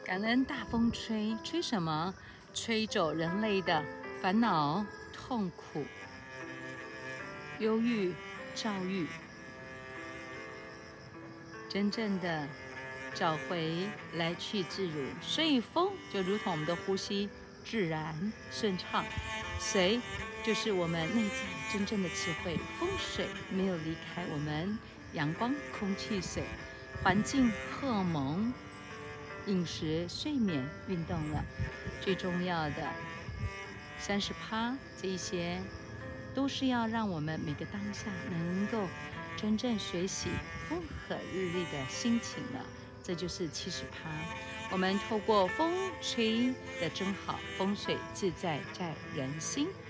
感恩大风吹，吹什么？吹走人类的烦恼、痛苦、忧郁、躁郁，真正的找回来去自如。所以风就如同我们的呼吸，自然顺畅。水就是我们内在真正的智慧。风水没有离开我们，阳光、空气、水、环境、荷尔蒙、饮食、睡眠、运动了，最重要的30%，这一些都是要让我们每个当下能够真正学习风和日丽的心情了。这就是70%。我们透过风吹的真好，风水自在在人心。